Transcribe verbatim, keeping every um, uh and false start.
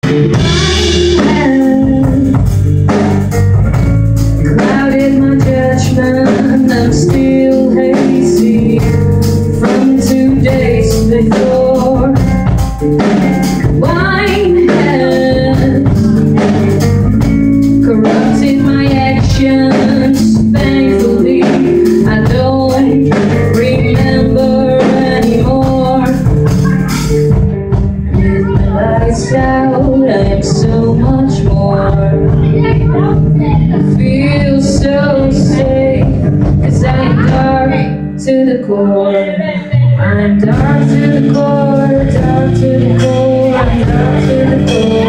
Clouded my judgment, I'm still hazy from two days before. Wine has corrupted my actions. Thankfully, I don't remember anymore. With my lights out, I'm so much more. I feel so safe, 'cause I'm dark to the core. I'm dark to the core, dark to the core, I'm dark to the core.